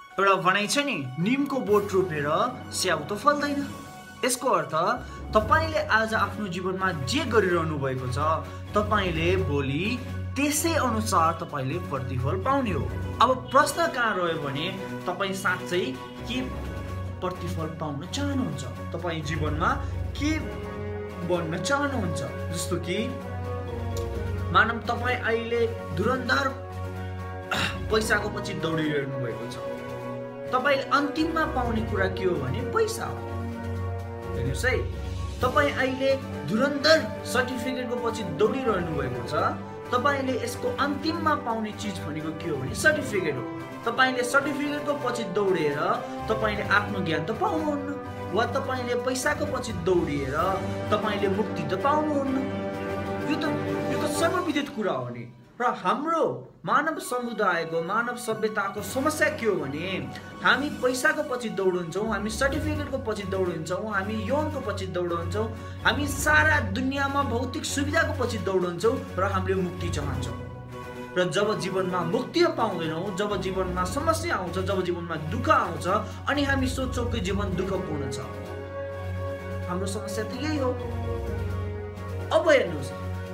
एउटा भनाइ छ नि, निमको बोट रोपेर स्याउ त फल्दैन। यसको अर्थ तपाईले आज आफ्नो जीवनमा जे गरिरहनु भएको छ, तपाईले भोलि त्यसै अनुसार तपाईले प्रतिफल पाउने हो। अब प्रश्न कहाँ रह्यो भने तपाई साँच्चै के प्रतिफल पाउन चाहनुहुन्छ, तपाई जीवनमा के बन्न चाहनुहुन्छ। जस्तो कि मानव तपाई अहिले धुरन्धर पैसाको पछि दौडिरहनु भएको छ, तपाईले अन्तिममा पाउने कुरा के हो भने पैसा हो। हेर्नुस् है, तपाई अहिले धुरन्धर सर्टिफिकेटको पछि दौडिरहनु भएको छ, तपाईले यसको अन्तिममा पाउने चीज भनेको के हो भने सर्टिफिकेट हो। तपाईले सर्टिफिकेटको पछि दौडेर तपाईले आफ्नो ज्ञान त पाउनुहुन्न, वा तपाईले पैसाको पछि दौडिएर तपाईले मुक्ति त पाउनुहुन्न। यो त सर्वविदित कुरा हो नि। र हाम्रो मानव समुदायको, मानव सभ्यताको समस्या के हो भने हामी पैसाको पछि दौडन्छौँ, हामी सर्टिफिकेटको पछि दौडन्छौँ, हामी यौनको पछि दौडन्छौँ, हामी सारा दुनियाँमा भौतिक सुविधाको पछि दौडन्छौँ र हामीले मुक्ति चाहन्छौँ। र जब जीवनमा मुक्ति पाउँदैनौँ, जब जीवनमा समस्या आउँछ, जब जीवनमा दुःख आउँछ, अनि हामी सोच्छौँ कि जीवन दुःखपूर्ण छ। हाम्रो समस्या त यही हो। अब हेर्नुहोस्,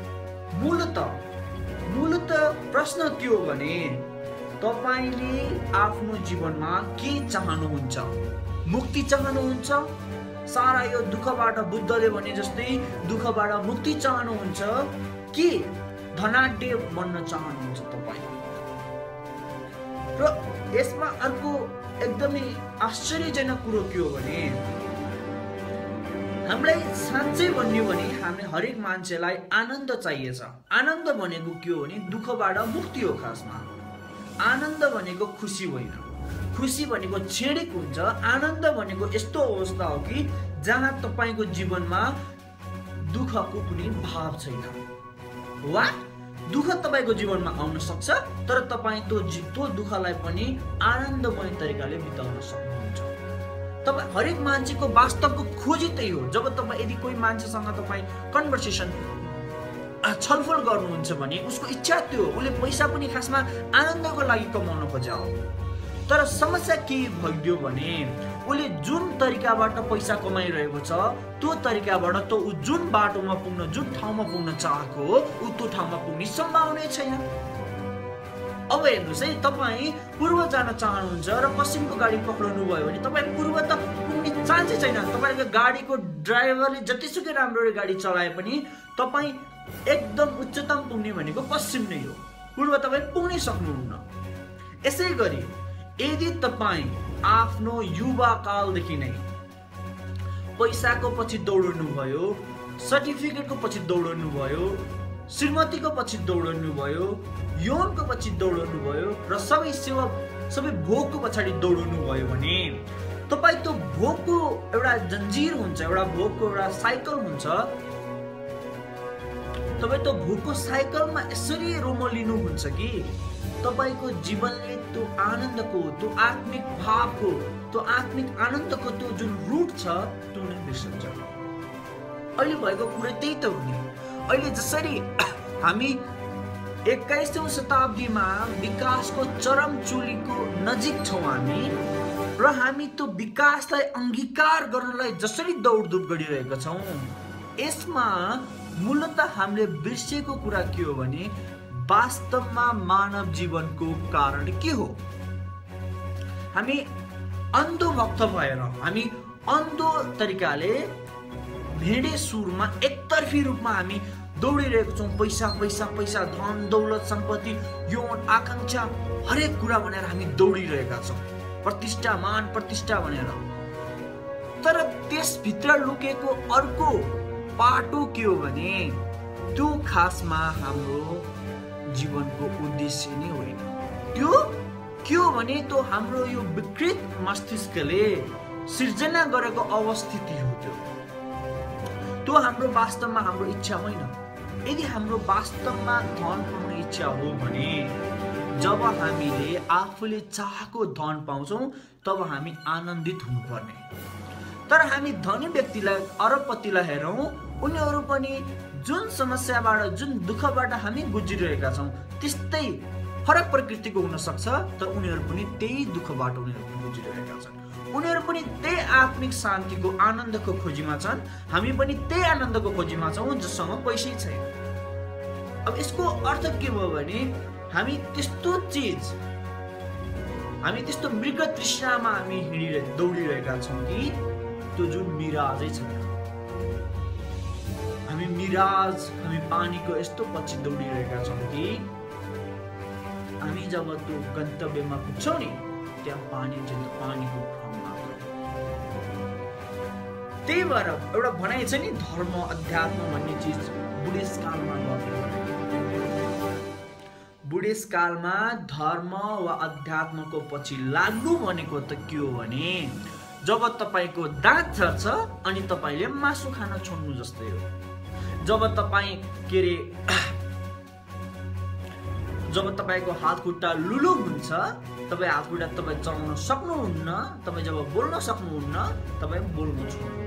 मूलत प्रश्न के हो भने तपाईले आफ्नो जीवनमा के चाहनुहुन्छ? मुक्ति चाहनुहुन्छ? सारा यो दुःखबाट, बुद्धले भने जस्तै दुःखबाट मुक्ति चाहनुहुन्छ कि धनाढ्य बन्न चाहनुहुन्छ तपाईँ? र यसमा अर्को एकदमै आश्चर्यजनक कुरो के हो भने हामीलाई साँच्चै भन्यो भने हामी हरेक मान्छेलाई आनन्द चाहिएछ। आनन्द भनेको के हो भने दुःखबाट मुक्ति हो। खासमा आनन्द भनेको खुसी होइन, खुसी भनेको क्षणिक हुन्छ। आनन्द भनेको यस्तो अवस्था हो कि जहाँ तपाईको जीवनमा दुःखको कुनै भाव छैन, वा दुःख तपाईको जीवनमा आउन सक्छ, तर तपाई त्यो दुःखलाई पनि आनन्दमय तरिकाले बिताउन सक्नुहुन्छ। तपाईँ हरेक मान्छेको वास्तवको खोजी त्यही हो। जब तपाईँ यदि कोही मान्छेसँग तपाईँ कन्भर्सेसन, छलफल गर्नुहुन्छ भने उसको इच्छा त्यो हो, उसले पैसा पनि खासमा आनन्दको लागि कमाउन खोज्या हो। तर समस्या के भइदियो भने उसले जुन तरिकाबाट पैसा कमाइरहेको छ त्यो तरिकाबाट त ऊ जुन बाटोमा पुग्न, जुन ठाउँमा पुग्न चाहेको हो, ऊ त्यो ठाउँमा पुग्ने सम्भावना छैन। अब हेर्नुहोस् है, तपाईँ पूर्व जान चाहनुहुन्छ र पश्चिमको गाडी पक्राउनु भयो भने तपाईँ पूर्व त पुग्ने चान्सै छैन। तपाईँको गाडीको ड्राइभरले जतिसुकै राम्रो गाडी चलाए पनि तपाईँ एकदम उच्चतम पुग्ने भनेको पश्चिम नै हो, पूर्व तपाईँ पुग्नै सक्नुहुन्न। यसै गरी यदि तपाईँ आफ्नो युवा कालदेखि नै पैसाको पछि दौडनु भयो, सर्टिफिकेटको पछि दौडनु भयो, श्रीमतीको पछि दौडनु भयो, यौनको पछि दौडनु भयो र सबै भोगको पछाडि दौडनु भयो भने तपाईँ त्यो भोगको एउटा जन्जिर हुन्छ, एउटा भोगको एउटा साइकल हुन्छ। तपाईँ त्यो भोगको साइकलमा यसरी रोमलिनु हुन्छ कि तपाईको जीवनले त्यो आनन्दको, त्यो आत्मिक भावको, त्यो आत्मिक आनन्दको त्यो जुन रुट छ त्यो नै बिर्सन्छ। अहिले भएको कुरा त्यही त हो नि। अहिले जसरी हामी 21औं शताब्दीमा विकासको चरम चुलीको नजिक छौँ हामी, र हामी त्यो विकासलाई अंगीकार गर्नलाई जसरी दौडधुप गरिरहेका छौँ, यसमा मूलतः हामीले बिर्सेको कुरा के हो भने वास्तवमा मानव जीवनको कारण के हो? हामी अन्धो भक्त भएर, हामी अन्धो तरिकाले भेडे सुरमा एकतर्फी रूपमा हामी दौडिरहेको छौँ। पैसा पैसा पैसा, धन दौलत सम्पत्ति, यौन आकांक्षा, हरेक कुरा भनेर हामी दौडिरहेका छौँ। प्रतिष्ठा, मान प्रतिष्ठा भनेर। तर त्यसभित्र लुकेको अर्को पाटो के हो भने त्यो खासमा हाम्रो जीवनको उद्देश्य नै होइन। त्यो के हो भने त्यो हाम्रो यो विकृत मस्तिष्कले सिर्जना गरेको अवस्थिति हो। त्यो हाम्रो वास्तवमा हाम्रो इच्छा होइन। यदि हाम्रो वास्तवमा धन पाउने इच्छा हो भने जब हामीले आफूले चाहेको धन पाउँछौँ तब हामी आनन्दित हुनुपर्ने। तर हामी धनी व्यक्तिलाई, अरबपतिलाई हेरौँ, उनीहरू पनि जुन समस्याबाट, जुन दुःखबाट हामी गुज्रिरहेका छौँ त्यस्तै फरक प्रकृतिको हुन सक्छ, तर उनीहरू पनि त्यही दुःखबाट उनीहरू पनि गुज्रिरहेका छन्। उनीहरू पनि त्यही आत्मिक शान्तिको आनन्दको खोजीमा छन्। हामी पनि त्यही आनन्दको खोजीमा छौँ जससँग पैसै छैन। अब यसको अर्थ के भयो भने हामी त्यस्तो मृग तृष्णामा हामी दौडिरहेका छौँ कि त्यो जुन मिराजै छैन। हामी पानीको यस्तो पछि दौडिरहेका छौँ कि हामी जब त्यो गन्तव्यमा पुग्छौँ नि, त्यहाँ पानीको भ्रम मात्र। त्यही भएर एउटा भनाइ छ नि, धर्म अध्यात्म भन्ने चिज बुढेसकालमा धर्म वा अध्यात्मको पछि लाग्नु भनेको त के हो भने जब तपाईको दाँत झर्छ अनि तपाईले मासु खान छोड्नु जस्तै हो। जब तपाईको हात खुट्टा लुलु हुन्छ, तपाई हात खुट्टा तपाई चलाउन सक्नुहुन्न, तपाई जब बोल्न सक्नुहुन्न, तपाई बोल्न छोड्नु।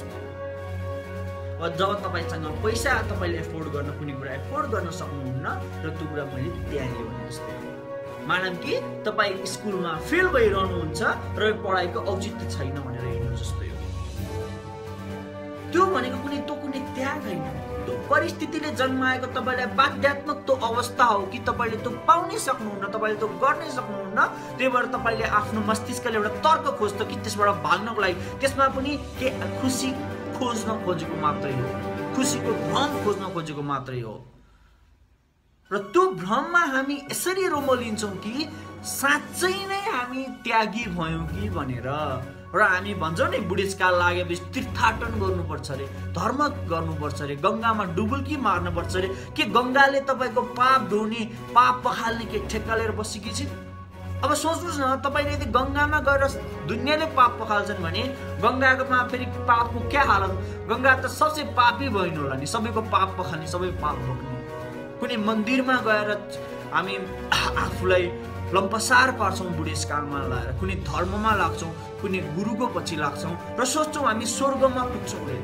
जब तपाईसँग पैसा तपाईले एफोर्ड गर्न कुनै कुरा एफोर्ड गर्न सक्नुहुन्न र त्यो कुरा मैले त्यागे भने जस्तै हो। मानौँ कि तपाई स्कुलमा फेल भइरहनुहुन्छ र पढाइको औचित्य छैन भनेर हिँड्नु जस्तै हो। त्यो भनेको कुनै त्याग होइन। त्यो परिस्थितिले जन्माएको तपाईलाई बाध्यात्मक त्यो अवस्था हो कि तपाईले त्यो पाउनै सक्नुहुन्न, तपाईले त्यो गर्नै सक्नुहुन्न। त्यही भएर तपाईले आफ्नो मस्तिष्कले एउटा तर्क खोज्छ कि त्यसबाट भाग्नको लागि त्यसमा पनि के खुसी खोज्न खोजेको मात्रै हो, खुसीको भ्रम खोज्न खोजेको मात्रै हो। र त्यो भ्रममा हामी यसरी रोमलिन्छौँ कि साँच्चै नै हामी त्यागी भयौँ कि भनेर। र हामी भन्छौँ नि बुढेसकाल लागेपछि तीर्थाटन गर्नुपर्छ अरे, धर्म गर्नुपर्छ अरे, गङ्गामा डुबुल्की मार्नुपर्छ अरे। के गङ्गाले तपाईँको पाप धुने पाप पखाल्ने के ठेक्का लिएर बसेकी छिन्? अब सोच्नुहोस् न, तपाईँले यदि गङ्गामा गएर दुनियाँले पाप पखाल्छन् भने गङ्गामा फेरि पापको क्या हालत? गङ्गा त सबसे पापी भइनु होला नि, सबैको पाप पखाल्ने, सबै पाप भोग्ने। कुनै मन्दिरमा गएर हामी आफूलाई लम्पसार पार्छौँ बुढेसकालमा लगाएर, कुनै धर्ममा लाग्छौँ, कुनै गुरुको पछि लाग्छौँ र सोच्छौँ हामी स्वर्गमा पुग्छौँ रे।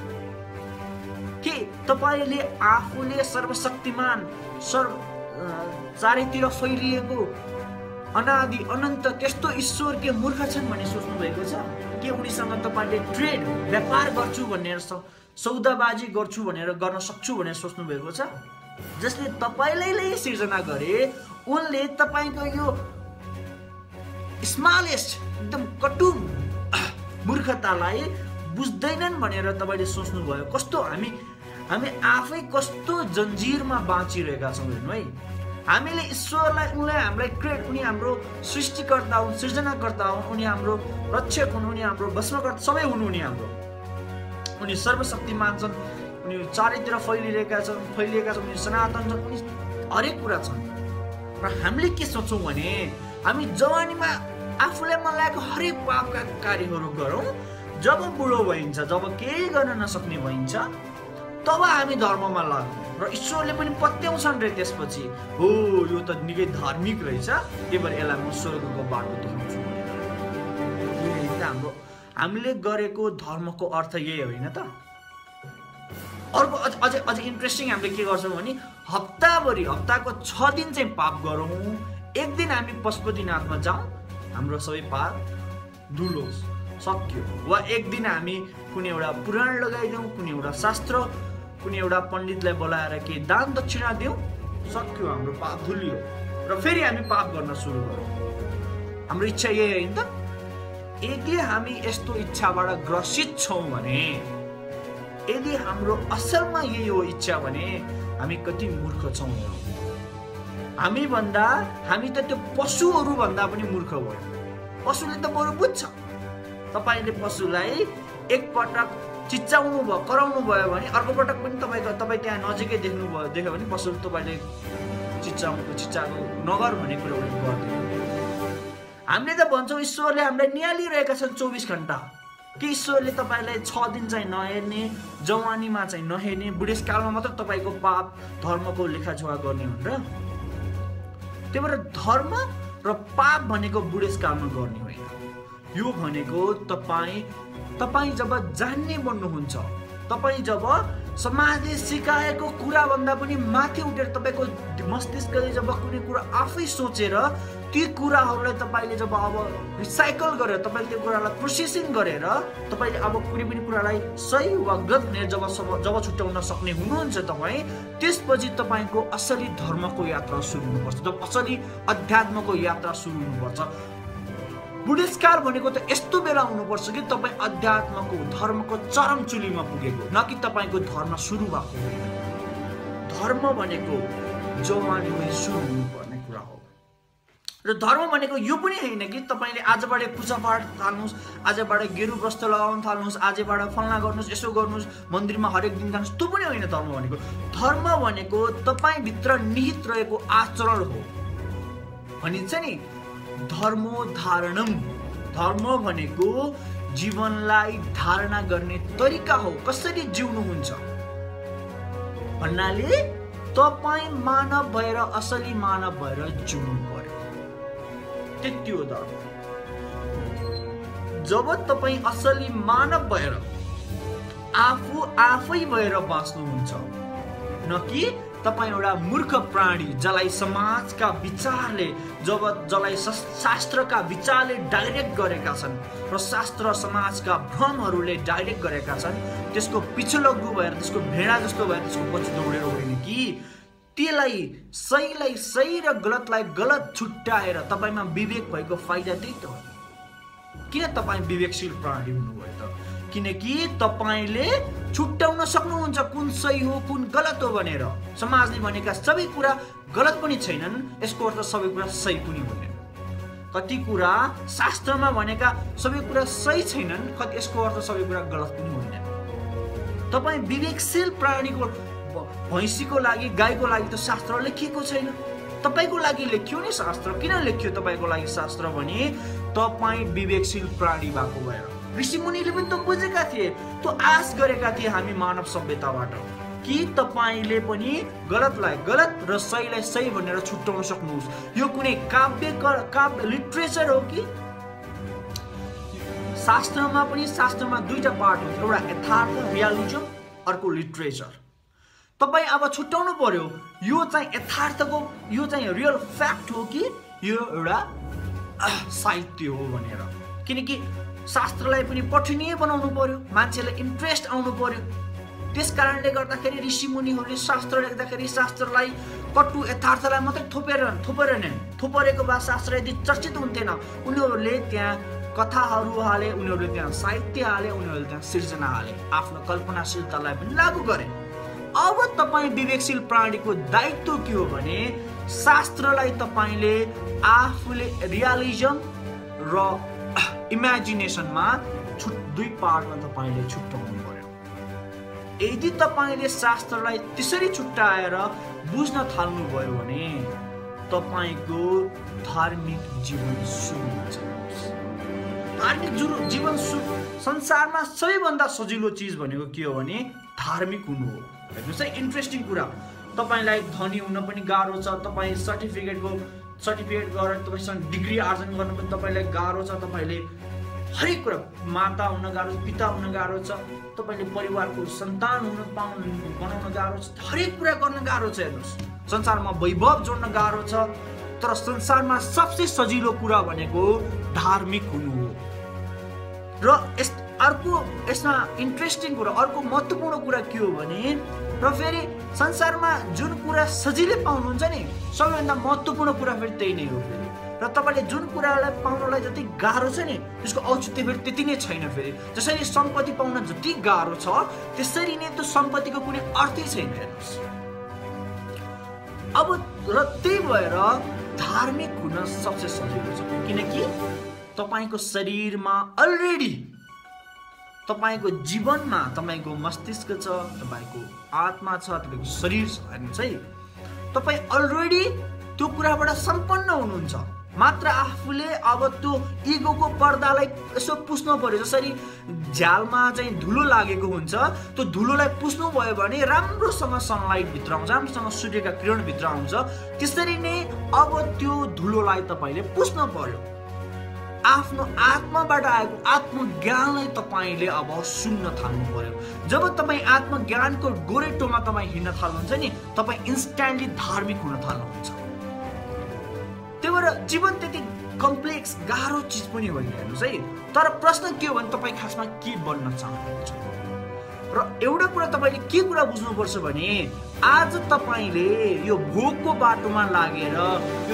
के तपाईँले आफूले सर्वशक्तिमान चारैतिर फैलिएको अनादि अनन्त त्यस्तो ईश्वर के मूर्ख छन् भन्ने सोच्नु भएको छ? के उनीसँग तपाईँले ट्रेड व्यापार गर्छु भनेर सौदाबाजी गर्छु भनेर गर्न सक्छु भनेर सोच्नु भएको छ? जसले तपाईँलाई सिर्जना गरे उनले तपाईँको यो स्मलेस्ट एकदम कटु मूर्खतालाई बुझ्दैनन् भनेर तपाईँले सोच्नुभयो। कस्तो हामी आफै कस्तो जन्जिरमा बाँचिरहेका छौँ हेर्नु है। हामीले ईश्वरलाई हामीलाई उनी हाम्रो सृष्टिकर्ता हुन्, सृजनाकर्ता हुन्, उनी हाम्रो रक्षक हुन्, उनी हाम्रो भस्मकर्ता सबै हुन्, उनी सर्वशक्तिमान छन्, उनी चारैतिर फैलिएका छन्, उनी सनातन छन्, उनी हरेक कुरा छन्। र हामीले के सोच्छौँ भने हामी जवानीमा आफूलाई मन लागेको हरेक पापका कार्यहरू गरौँ, जब बुढो भइन्छ, जब केही गर्न नसक्ने भइन्छ, तब हामी धर्ममा लाग्छौँ र ईश्वरले पनि पत्याउँछन् रे त्यसपछि, हो यो त निकै धार्मिक रहेछ, त्यही भएर यसलाई म स्वर्गको बाटो देखाउँछु भनेर। हामीले गरेको धर्मको अर्थ यही होइन त? अर्को अझै इन्ट्रेस्टिङ हामीले के गर्छौँ भने हप्ताको 6 दिन चाहिँ पाप गरौँ, एक दिन हामी पशुपतिनाथमा जाउँ, हाम्रो सबै पाप धुलोस्, सक्यो। वा एक दिन हामी कुनै एउटा पुराण लगाइदिउँ, कुनै एउटा शास्त्र, कुनै एउटा पण्डितलाई बोलाएर के दान दक्षिणा दिउँ, सक्यो, हाम्रो पाप धुलियो। र फेरि हामी पाप गर्न सुरु गरौँ। हाम्रो इच्छा यही होइन त? यदि हामी यस्तो इच्छाबाट ग्रसित छौँ भने, यदि हाम्रो असलमा यही हो इच्छा भने हामी कति मूर्ख छौँ। हामी त त्यो पशुहरू भन्दा पनि मूर्ख भयो। पशुले त बरु बुझ्छ। तपाईँले पशुलाई एकपटक चिच्चाउनु भयो, कराउनु भयो भने अर्को पटक पनि तपाईँ त्यहाँ नजिकै देख्यो भने पशुले तपाईँले चिच्चाएको नगर भन्ने कुरा गर्दैन। हामीले त भन्छौँ ईश्वरले हामीलाई निहालिरहेका छन् 24 घण्टा। कि ईश्वरले तपाईँलाई 6 दिन चाहिँ नहेर्ने, जवानीमा चाहिँ नहेर्ने, बुढेसकालमा मात्र तपाईँको पाप धर्मको लेखाजोखा गर्ने हुन् र? त्यही भएर धर्म र पाप भनेको बुढेसकालमा गर्ने होइन। यो भनेको तपाईँ जब जान्ने बन्नुहुन्छ, तपाईँ जब समाजले सिकाएको कुराभन्दा पनि माथि उठेर तपाईँको मस्तिष्कले जब कुनै कुरा आफै सोचेर ती कुराहरूलाई तपाईँले जब अब रिसाइकल गरेर तपाईँले त्यो कुरालाई प्रोसेसिङ गरेर तपाईँले अब कुनै पनि कुरालाई सही वा गलत भनेर जब छुट्याउन सक्ने हुनुहुन्छ तपाईँ, त्यसपछि तपाईँको असली धर्मको यात्रा सुरु हुनुपर्छ, जब असली अध्यात्मको यात्रा सुरु हुनुपर्छ। बुढेसकाल भनेको त यस्तो बेला हुनुपर्छ कि तपाईँ अध्यात्मको धर्मको चरम चुलीमा पुगेको, न कि तपाईँको धर्म सुरु भएको होइन। धर्म भनेको जवानीमै सुरु हुनुपर्ने कुरा हो। र धर्म भनेको यो पनि होइन कि तपाईँले आजबाट पूजापाठ थाल्नुहोस्, आजबाट गेरु वस्त्र लगाउन थाल्नुहोस्, आजबाट फल्ना गर्नुहोस्, यसो गर्नुहोस्, मन्दिरमा हरेक दिन जानुहोस्, त्यो पनि होइन धर्म भनेको। धर्म भनेको तपाईँभित्र निहित रहेको आचरण हो। भनिन्छ नि धर्मो धारणम, धर्म भनेको जीवनलाई धारणा गर्ने तरिका हो, कसरी जिउनुहुन्छ भन्नाले तपाईँ मानव भएर असली मानव भएर जिउनु पर्यो, त्यति हो धर्म। जब तपाईँ असली मानव भएर आफै भएर बाँच्नुहुन्छ, न कि तपाईँ एउटा मूर्ख प्राणी जसलाई समाजका विचारले जसलाई शास्त्रका विचारले डाइरेक्ट गरेका छन् र शास्त्र समाजका भ्रमहरूले डाइरेक्ट गरेका छन्, त्यसको पिछलग्गु भएर त्यसको भेडा जस्तो भएर त्यसको पछि दौडेर होइन कि त्यसलाई सहीलाई सही र गलतलाई गलत छुट्याएर तपाईँमा विवेक भएको फाइदा त्यही त हो। किन तपाईँ विवेकशील प्राणी हुनुभयो त? किनकि तपाईँले छुट्याउन सक्नुहुन्छ कुन सही हो कुन गलत हो भनेर। समाजले भनेका सबै कुरा गलत पनि छैनन्, यसको अर्थ सबै कुरा सही पनि हुँदैन। कति कुरा शास्त्रमा भनेका सबै कुरा सही छैनन्, यसको अर्थ सबै कुरा गलत पनि हुँदैन। तपाईँ विवेकशील प्राणीको भैँसीको लागि गाईको लागि त शास्त्र लेखिएको छैन, तपाईँको लागि लेखियो नि शास्त्र। किन लेखियो तपाईँको लागि शास्त्र भने तपाईँ विवेकशील प्राणी भएको भएर। ऋषिमुनिले पनि त बुझेका थिए, त्यो आश गरेका थिए हामी मानव सभ्यताबाट कि तपाईँले पनि गलतलाई गलत र सहीलाई सही भनेर छुट्याउन सक्नुहोस्। यो कुनै काव्य लिटरेचर हो कि शास्त्रमा दुईटा पार्ट हुन्छ, एउटा यथार्थ रियालिजम, अर्को लिटरेचर। तपाईँ अब छुट्याउनु पर्यो यो चाहिँ यथार्थको, यो चाहिँ रियल फ्याक्ट हो कि यो एउटा साहित्य हो भनेर। किनकि शास्त्रलाई पनि पठनीय बनाउनु पर्यो, मान्छेलाई इन्ट्रेस्ट आउनु पर्यो। त्यस कारणले गर्दाखेरि ऋषिमुनिहरूले शास्त्र लेख्दाखेरि शास्त्रलाई कटु यथार्थलाई मात्रै थोपरेनन्। थोपरेको भए शास्त्र यदि चर्चित हुन्थेन। उनीहरूले त्यहाँ कथाहरू हाले, उनीहरूले त्यहाँ साहित्य हाले, उनीहरूले त्यहाँ सिर्जना हाले, आफ्नो कल्पनाशीलतालाई पनि लागू गरे। अब तपाईँ विवेकशील प्राणीको दायित्व के हो भने शास्त्रलाई तपाईँले आफूले रियालिजम र इमेजिनेसनमा दुई पार्टमा तपाईँले छुट्याउनु पर्यो। यदि तपाईँले शास्त्रलाई त्यसरी छुट्याएर बुझ्न थाल्नुभयो भने तपाईँको धार्मिक जीवन सुरु हुन्छ। धार्मिक जीवन संसारमा सबैभन्दा सजिलो चिज भनेको के हो भने धार्मिक हुनु हो। हेर्नुहोस् है, इन्ट्रेस्टिङ कुरा, तपाईँलाई धनी हुन पनि गाह्रो छ, तपाईँ सर्टिफिकेट गरेर तपाईँसँग डिग्री आर्जन गर्न पनि तपाईँलाई गाह्रो छ, तपाईँले हरेक कुरा माता हुन गाह्रो छ, पिता हुन गाह्रो छ, तपाईँले परिवारको सन्तान बनाउन गाह्रो छ, हरेक कुरा गर्न गाह्रो छ। हेर्नुहोस्, संसारमा वैभव जोड्न गाह्रो छ, तर संसारमा सबसे सजिलो कुरा भनेको धार्मिक हुनु हो। र अर्को यसमा इन्ट्रेस्टिङ कुरा, अर्को महत्त्वपूर्ण कुरा के हो भने र फेरि संसारमा जुन कुरा सजिलै पाउनुहुन्छ नि सबैभन्दा महत्त्वपूर्ण कुरा फेरि त्यही नै हो फेरि। र तपाईँले जुन कुरालाई पाउनलाई जति गाह्रो छ नि त्यसको औचित्य फेरि त्यति नै छैन। फेरि जसरी सम्पत्ति पाउन जति गाह्रो छ त्यसरी नै त्यो सम्पत्तिको कुनै अर्थै छैन। हेर्नुहोस्, अब र त्यही भएर धार्मिक हुन सबसे सजिलो छ, किनकि तपाईँको शरीरमा अलरेडी, तपाईँको जीवनमा तपाईँको मस्तिष्क छ, तपाईँको आत्मा छ, तपाईँको शरीर छ। हेर्नुहोस् है, तपाईँ अलरेडी त्यो कुराबाट सम्पन्न हुनुहुन्छ, मात्र आफूले अब त्यो इगोको पर्दालाई यसो पुस्नु पर्यो। जसरी झ्यालमा चाहिँ धुलो लागेको हुन्छ, त्यो धुलोलाई पुस्नु भयो भने राम्रोसँग सनलाइट भित्र आउँछ, राम्रोसँग सूर्यका किरण भित्र आउँछ। त्यसरी नै अब त्यो धुलोलाई तपाईँले पुस्नु पर्यो। आफ्नो आत्माबाट आएको आत्मज्ञानलाई तपाईले अब सुन्न थाल्नु पर्यो। जब तपाईँ आत्मज्ञानको गोरेटोमा तपाईँ हिँड्न थाल्नुहुन्छ नि, तपाईँ इन्स्ट्यान्टली धार्मिक हुन थाल्नुहुन्छ। त्यही भएर जीवन त्यति कम्प्लेक्स गाह्रो चिज पनि होइन, हेर्नुहोस् है। तर प्रश्न के हो भने तपाईँ खासमा के बन्न चाहनुहुन्छ? र एउटा कुरा तपाईँले के कुरा बुझ्नुपर्छ भने आज तपाईँले यो भोगको बाटोमा लागेर यो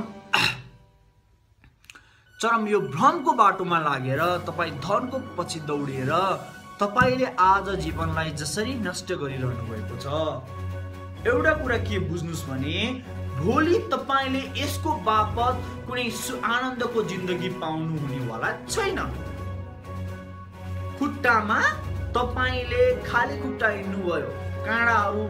चरम यो भ्रमको बाटोमा लागेर तपाईँ धनको पछि दौडिएर तपाईँले आज जीवनलाई जसरी नष्ट गरिरहनु भएको छ, एउटा कुरा के बुझ्नुस् भने भोलि तपाईले यसको बापत कुनै आनन्दको जिन्दगी पाउनु हुनेवाला छैन। खुट्टामा तपाईले खाली खुट्टा हिँड्नुभयो, काँडाहरू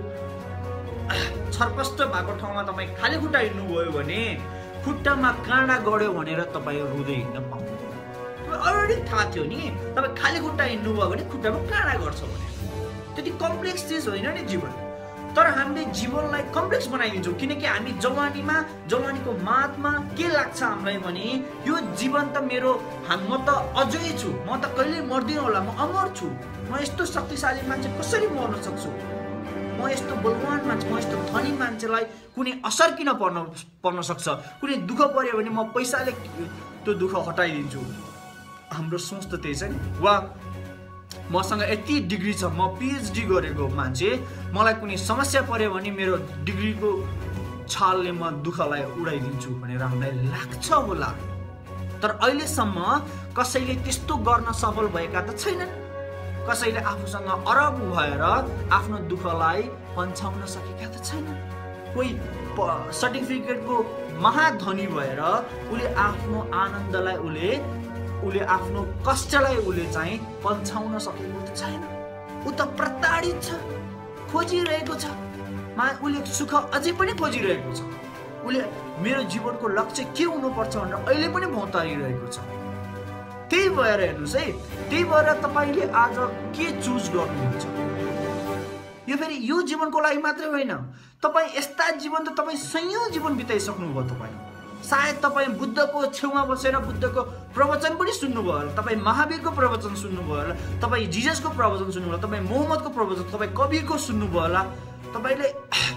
छरपष्ट भएको ठाउँमा तपाईँ खाली खुट्टा हिँड्नुभयो भने खुट्टामा काँडा गड्यो भनेर तपाईँ रुँदै हिँड्न पाउनु अलरेडी थाहा थियो नि। तपाईँ खाली खुट्टा हिँड्नुभयो भने खुट्टामा काँडा गर्छ भने त्यति कम्प्लेक्स चिज होइन नि जीवन। तर हामीले जीवनलाई कम्प्लेक्स बनाइदिन्छौँ किनकि हामी जवानीको मातमा के लाग्छ हामीलाई भने यो जीवन त मेरो, म त अझै छु, म त कहिले मर्दिनँ होला, म अमर छु, म यस्तो शक्तिशाली मान्छे कसरी मर्न सक्छु, म यस्तो बलवान मान्छे, म यस्तो धनी मान्छेलाई कुनै असर किन पर्न सक्छ, कुनै दुःख पर्यो भने म पैसाले त्यो दुःख हटाइदिन्छु। हाम्रो सोच त त्यही छ नि। वा मसँग यति डिग्री छ, म पिएचडी गरेको मान्छे, मलाई कुनै समस्या पर्यो भने मेरो डिग्रीको छालले म दुःखलाई उडाइदिन्छु भनेर हामीलाई लाग्छ होला। तर अहिलेसम्म कसैले त्यस्तो गर्न सफल भएका त छैनन्। कसैले आफूसँग अरब भएर आफ्नो दुःखलाई पन्छाउन सकेका त छैनन्। कोही सर्टिफिकेटको महाधनी भएर उसले आफ्नो आनन्दलाई उसले आफ्नो कष्टलाई उसले चाहिँ पन्छाउन सकेको त छैन। ऊ त प्रताडित छ, खोजिरहेको छ, उसले सुख अझै पनि खोजिरहेको छ। उसले मेरो जीवनको लक्ष्य के हुनुपर्छ भनेर अहिले पनि भौतारिरहेको छ। त्यही भएर हेर्नुहोस् है, त्यही भएर तपाईँले आज के चुज गर्नुहुन्छ? यो फेरि यो जीवनको लागि मात्रै होइन, तपाईँ यस्ता जीवन त तपाईँ सयौं जीवन बिताइसक्नुभयो। तपाईँ सायद तपाईँ बुद्धको छेउमा बसेर बुद्धको प्रवचन पनि सुन्नुभयो होला, तपाईँ महावीरको प्रवचन सुन्नुभयो होला, तपाईँ जिजसको प्रवचन सुन्नुभयो होला, तपाईँ मोहम्मदको प्रवचन, तपाईँ कबीरको सुन्नुभयो होला, तपाईँले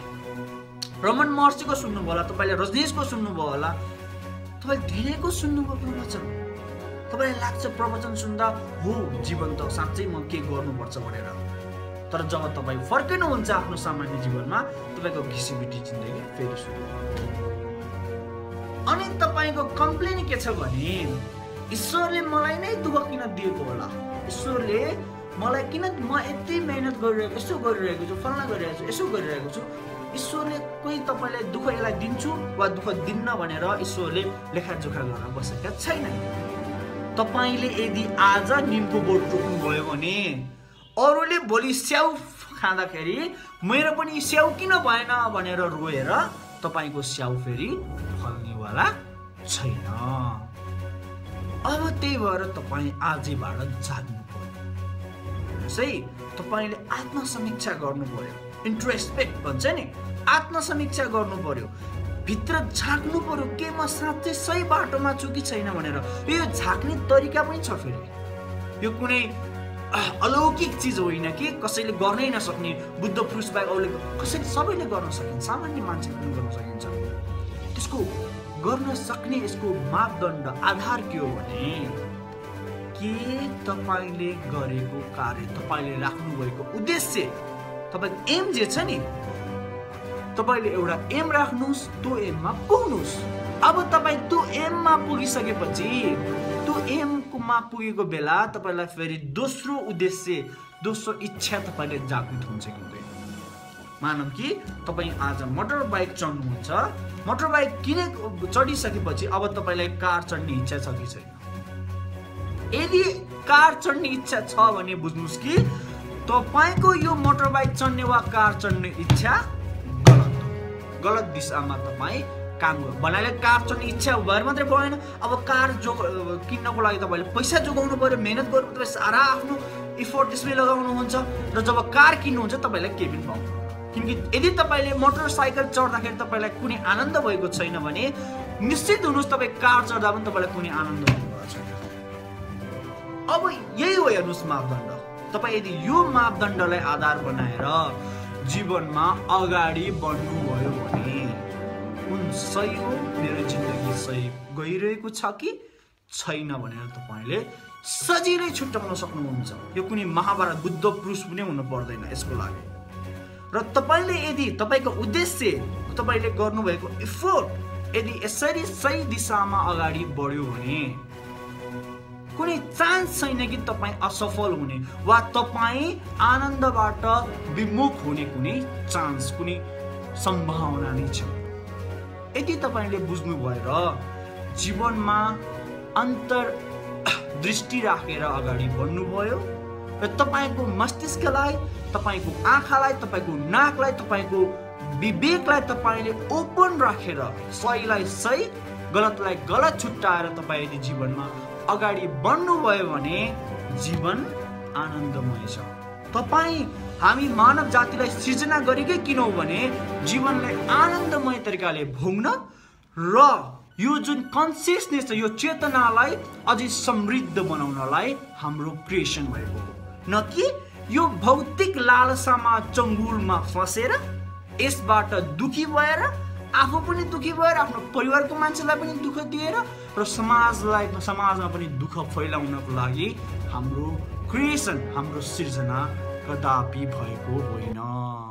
रमन महर्षिको सुन्नुभयो होला, तपाईँले रजनीशको सुन्नुभयो होला, तपाईँले धेरैको सुन्नुभयो प्रवचन। तपाईँलाई लाग्छ प्रवचन सुन्दा हो जीवन त साँच्चै म के गर्नुपर्छ भनेर। तर जब तपाईँ फर्किनुहुन्छ आफ्नो सामान्य जीवनमा, तपाईँको घिसिबिटी जिन्दगी फेरि सुरु हुन्छ। अनि तपाईँको कम्प्लेन के छ भने ईश्वरले मलाई नै दुःख किन दिएको होला, ईश्वरले मलाई किन, म यति मेहनत गरिरहेको, यसो गरिरहेको छु, फल्ना गरिरहेको छु, यसो गरिरहेको छु, ईश्वरले कोही तपाईँलाई दुःख यसलाई दिन्छु वा दुःख दिन्न भनेर ईश्वरले लेखाजोखा गरेर बसेका छैनन्। तपाईँले यदि आज निमको बोट रोप्नुभयो भने अरूले भोलि स्याउ खाँदाखेरि मेरो पनि स्याउ किन भएन भनेर रोएर तपाईँको स्याउ फेरि फल्नेवाला छैन। अब त्यही भएर तपाईँ आजैबाट जाग्नु पर्यो। सही, तपाईँले आत्मसमीक्षा गर्नु पर्यो, इन्ट्रोस्पेक्ट भन्छ नि, आत्मसमीक्षा गर्नु पर्यो, भित्र झाँक्नु पर्यो के म साँच्चै सही बाटोमा छु कि छैन भनेर। यो झाँक्ने तरिका पनि छ फेरि, यो कुनै अलौकिक चिज होइन कि कसैले गर्नै नसक्ने, बुद्ध पुरुष बाहेक अरूले कसैले सबैले गर्न सकिन्छ, सामान्य मान्छेले पनि गर्न सकिन्छ। त्यसको गर्न सक्ने यसको मापदण्ड आधार के हो भने के तपाईँले गरेको कार्य, तपाईँले राख्नु भएको उद्देश्य, तपाईँको एम जे छ नि, तपाईँले एउटा एम राख्नुहोस्, त्यो एममा पुग्नुहोस्। अब तपाईँ त्यो एममा पुगिसकेपछि त्यो एममा पुगेको बेला तपाईँलाई फेरि दोस्रो उद्देश्य, दोस्रो इच्छा तपाईँले जागृत हुन्छ कि हुँदैन। मानौँ कि तपाईँ आज मोटर बाइक चढ्नुहुन्छ, मोटर बाइक चढिसकेपछि अब तपाईँलाई कार चढ्ने इच्छा छ कि छैन? यदि कार चढ्ने इच्छा छ भने बुझ्नुहोस् कि तपाईँको यो मोटर बाइक चढ्ने वा कार चढ्ने इच्छा गलत दिशामा तपाईँ काम गर्नु। भन्नाले कार चढ्ने इच्छा भएर मात्रै भएन, अब कार किन्नको लागि तपाईँले पैसा जोगाउनु पर्यो, मेहनत गर्नु, तपाईँ सारा आफ्नो इफोर्ट त्यसमै लगाउनुहुन्छ र जब कार किन्नुहुन्छ तपाईँलाई केही पनि पाउनु। किनकि यदि तपाईँले मोटरसाइकल चढ्दाखेरि तपाईँलाई कुनै आनन्द भएको छैन भने निश्चित हुनुहोस् तपाईँ कार चढ्दा पनि तपाईँलाई कुनै आनन्द हुनुभएको अब यही हो हेर्नुहोस् मापदण्ड। तपाईँ यदि यो मापदण्डलाई आधार बनाएर जीवनमा अगाडि बढ्नुभयो भने सही हो, मेरो जिन्दगी सही गइरहेको छ कि छैन भनेर तपाईँले सजिलै छुट्याउन सक्नुहुन्छ। यो कुनै महाभारत बुद्ध पुरुष पनि हुनु पर्दैन यसको लागि। र तपाईँले यदि तपाईँको उद्देश्य, तपाईँले गर्नुभएको एफोर्ट यदि यसरी सही दिशामा अगाडि बढ्यो भने कुनै चान्स छैन कि तपाईँ असफल हुने वा तपाईँ आनन्दबाट विमुख हुने कुनै चान्स, कुनै सम्भावना नै छ। यदि तपाईँले बुझ्नुभयो र जीवनमा अन्तर्दृष्टि राखेर अगाडि बढ्नुभयो र तपाईँको मस्तिष्कलाई, तपाईँको आँखालाई, तपाईँको नाकलाई, तपाईँको विवेकलाई तपाईँले ओपन राखेर सहीलाई सही, गलतलाई गलत छुट्याएर तपाईँ यदि जीवनमा अगाडि बढ्नुभयो भने जीवन आनन्दमय छ। हामी मानव जातिलाई सृजना गरेकै किन हो भने जीवनलाई आनन्दमय तरिकाले भोग्न र यो जुन कन्सियसनेस छ, यो चेतनालाई अझै समृद्ध बनाउनलाई हाम्रो क्रिएसन भएको हो, न कि यो भौतिक लालसामा चङ्गुलमा फसेर यसबाट दुखी भएर आफू पनि दुखी भएर आफ्नो परिवारको मान्छेलाई पनि दुःख दिएर र समाजमा पनि दुःख फैलाउनको लागि हाम्रो क्रिएसन, हाम्रो सृजना कदापि भएको होइन।